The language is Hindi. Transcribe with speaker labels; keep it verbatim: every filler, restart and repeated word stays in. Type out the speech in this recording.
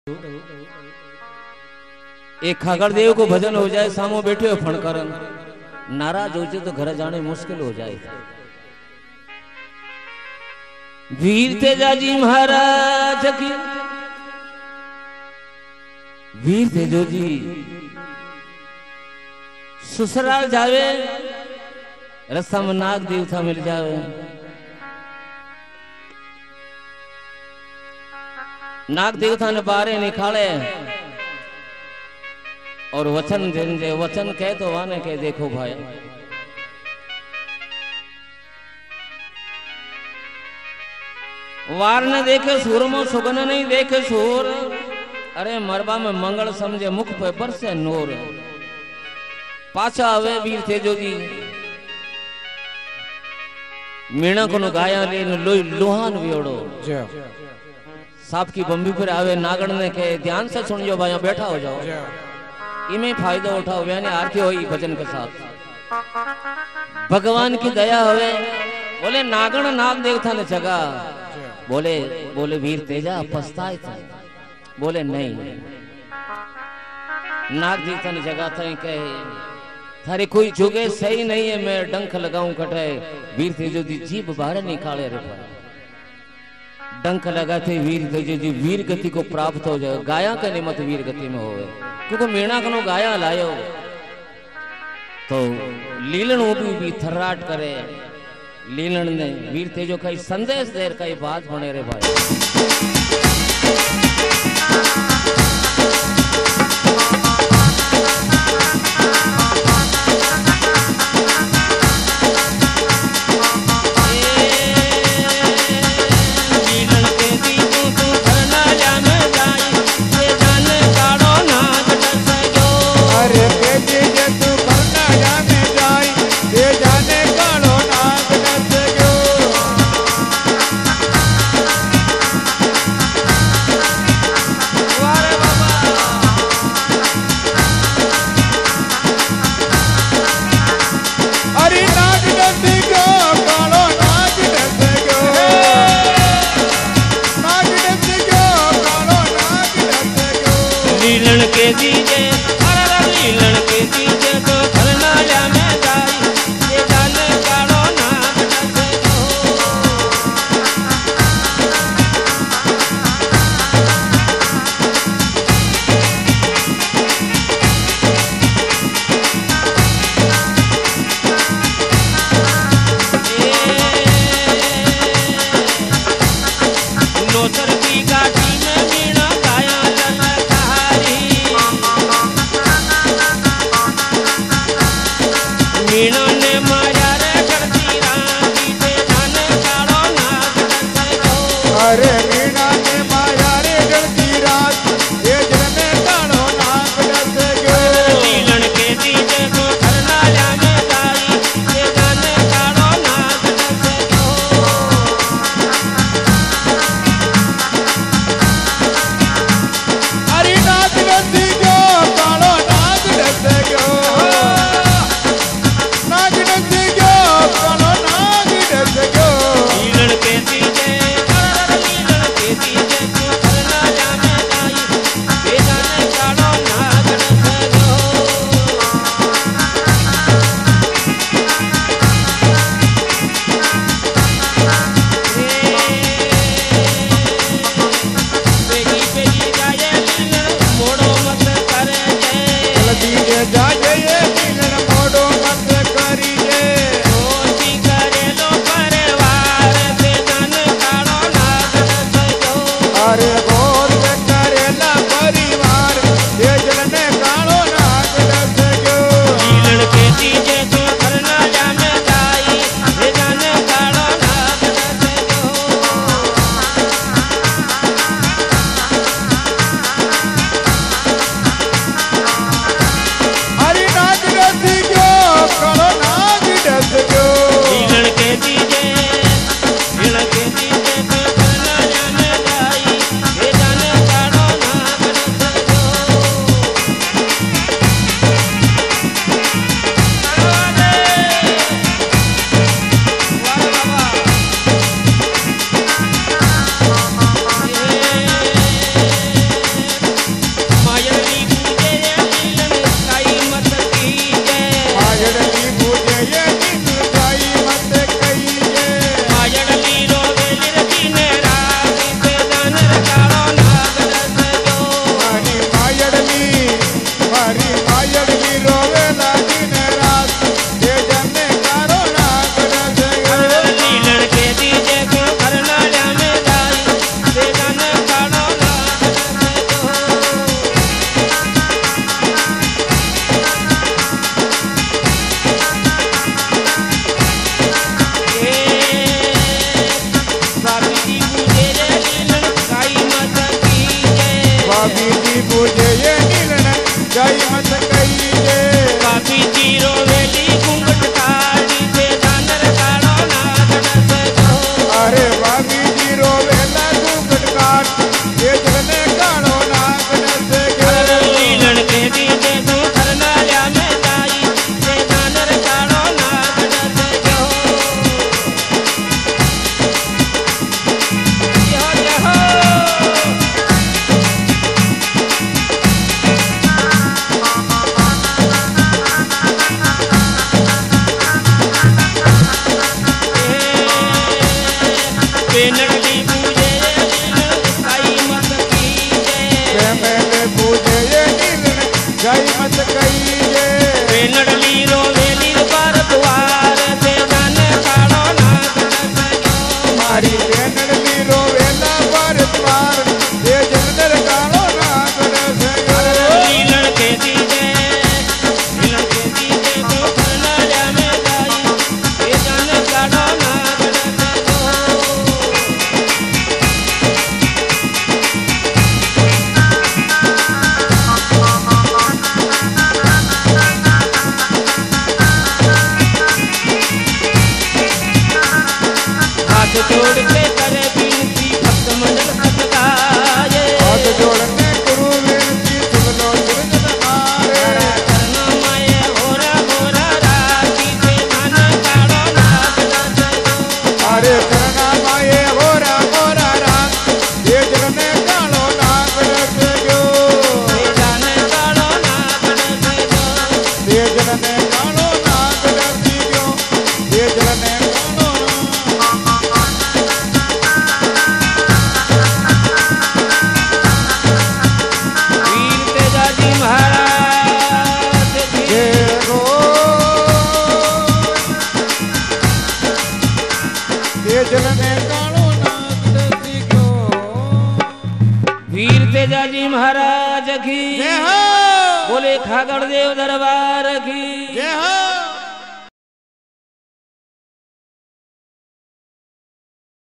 Speaker 1: एक खागड़ देव को भजन हो जाए, सामो बैठे हो फणकरन, नाराज हो जाए तो घर जाने मुश्किल हो जाए। वीर तेजाजी महाराज की, वीर तेजो जी ससुराल जावे, रस्ता में नाग देवता मिल जावे। नाग देवता ने बारे निकाले और वचन देंगे। वचन कह तो वाने कह, देखो भाई वार ने देखे सूर में सुगन नहीं देखे सूर, अरे मरबा में मंगल समझे मुख पे बरसे नूर। पाछा आवे वीर तेजो जी, मीणा को गाया लेन लोई लोहान वियोड़ो। सांप की बम्बी पर आवे, नागण ने कहे ध्यान से सुन जो भाई, बैठा हो जाओ, इमें फायदा उठाओ। यानी आरती हुई भजन के साथ, भगवान की दया होवे। बोले नागण नाग देवता ने जगा, बोले बोले वीर तेजा पछताए था? बोले नहीं। नाग देवता ने जगा था, कहे थारे कोई जुगे सही नहीं है, मैं डंक लगाऊं कटे। वीर तेजो जी जीभ बाहर निकाले रे, डंक लगाते वीर तेजो जी वीर गति को प्राप्त हो जाए। गाया के निमत वीर गति में होवे, क्योंकि मीणा कनो गाया लायो तो लीलन उभी भी थर्राट करे। लीलन ने वीर तेजो का संदेश देर का बात बने रे भाई।
Speaker 2: बाबी जी पूजे ये नीलण जय मत कहिए
Speaker 1: बाबी जी रोवेली घूंघट काढ़ी से जानर काढ़ो नागन से जो
Speaker 2: अरे बाबी जी रोवेला घूंघट काढ़ ये जगने काढ़ो नागन से जो
Speaker 1: नीलण के दी दे तू खरनाया में जाई से जानर काढ़ो नागन से जो यो जहो बेनड़ी पूजे काई मत कीजे
Speaker 2: मैंने पूजे ये नीलण जय मत कहिए
Speaker 1: बेनड़ी रोवेली पर द्वार से जान काढ़ो नागन से जो
Speaker 2: मारी बेनड़ी रोवेला पर द्वार ये जगदर काढ़ो नागन से जो
Speaker 1: नीलण के दीजे नीलण के दीजे तो खरनाया में जाई ये जान काढ़ो नागन से जो हाथ जोड़ के करे बिनती भक्त मंडल सत्काये
Speaker 2: हाथ जोड़ने गुरु विनती सुन लो सुरजन मारे
Speaker 1: करना माये होरा होरा राती से जान काढ़ो नागन से जो
Speaker 2: अरे करना माये होरा होरा रात ये जगने काढ़ो नागन से जो
Speaker 1: ये जान काढ़ो नागन से जो
Speaker 2: ये जगने काढ़ो नागन से जो ये जगने काढ़ो
Speaker 1: वीर तेजाजी महाराज की
Speaker 2: ये रो ये जगने काढ़ो नागन से जो
Speaker 1: वीर तेजाजी महाराज की
Speaker 2: जय हो
Speaker 1: बोले खागड़ देव दरबार की
Speaker 2: जय हो